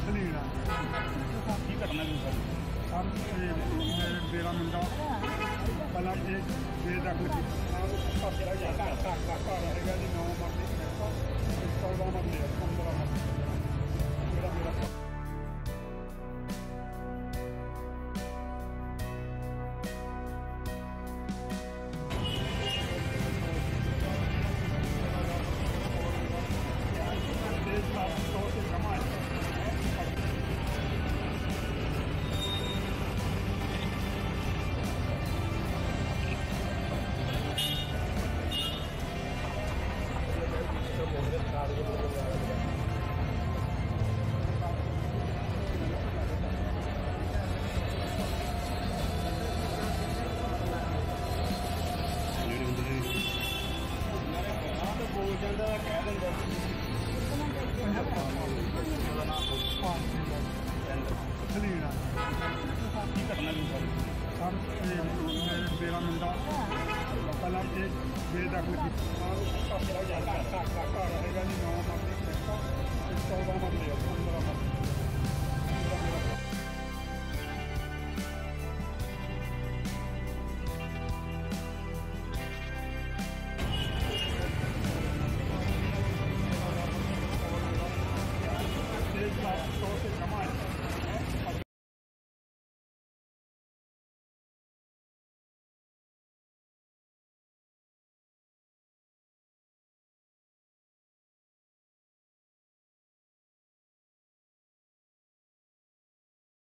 ਸਲੀਣਾ ਕੀ ਘਟਨਾ ਕੀ sir? Sir ਮੇਰਾ ਮੁੰਡਾ ਪਹਿਲਾਂ ਇਹ ਬੇਦਖਲ ਕੀਤਾ ਘਰ ਹੈਗਾ ਜੀ 9 ਮਰਲੇ 14 ਮਰਲੇ 15 ਮਰਲੇ ਜਿਹੜਾ ਮੇਰਾ ਬੋਲ ਜਾਂਦਾ ਕਹਿ ਦਿੰਦਾ ਸਲੀਣਾ ਕੀ ਘਟਨਾ ਕੀ ਸਰ? ਸਰ ਮੇਰਾ ਮੁੰਡਾ ਪਹਿਲਾਂ ਇਹ ਬੇਦਖਲ ਕੀਤਾ ਘਰ ਹੈਗਾ ਜੀ 9 ਮਰਲੇ 14 ਮਰਲੇ 15 ਮਰਲੇ ਜਿਹੜਾ ਮੇਰਾ एक बार 100 से कम